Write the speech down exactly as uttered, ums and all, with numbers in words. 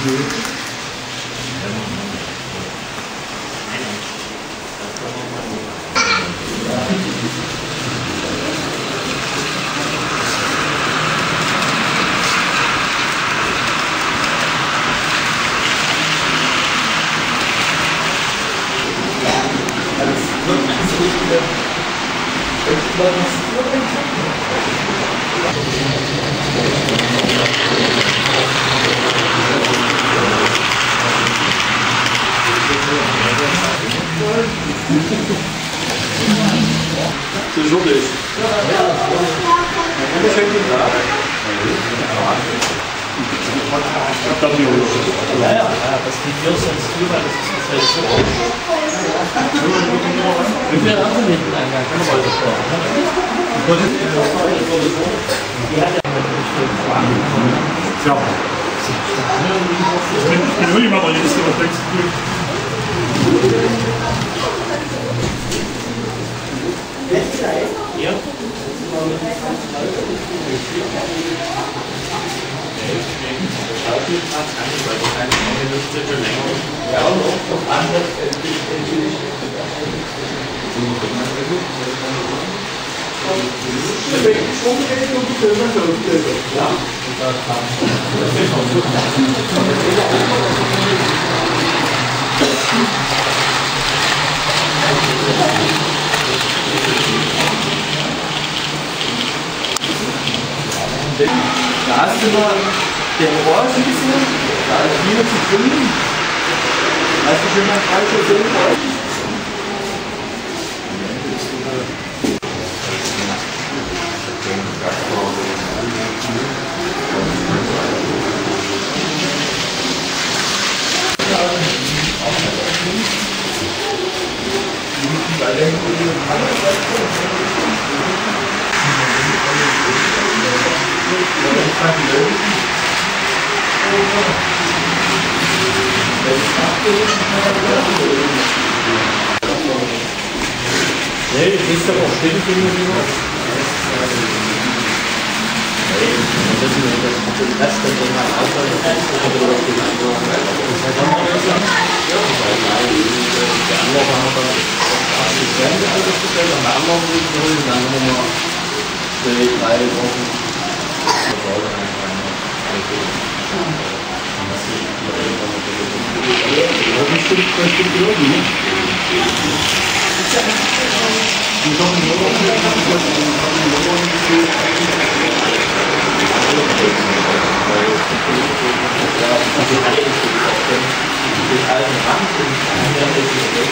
C'est journée. Ja, ja, das geht hier sonst drüber, das ist das halt so. Wie viel haben Sie hinten Eingang? Können wir heute vor? Ja. Ich bin wirklich mal bei jetzt noch denkst du. Ja. Da hast du mal den Rohrschüssel, da ist wieder zu füllen. Hast du schon mal frei gesehen? Nee, das ist doch auch still, finde ich immer. Nee, das ist nur das Rest, das ist mein Auto, das ist aber doch die andere. Das ist halt auch noch besser. Der andere haben wir achtzig Cent alles bestellt, am anderen holen, dann haben wir noch zwei, drei Wochen. Wie stimmt das stimmt irgendwie? Die kommen nur noch mit Den alten Rand, den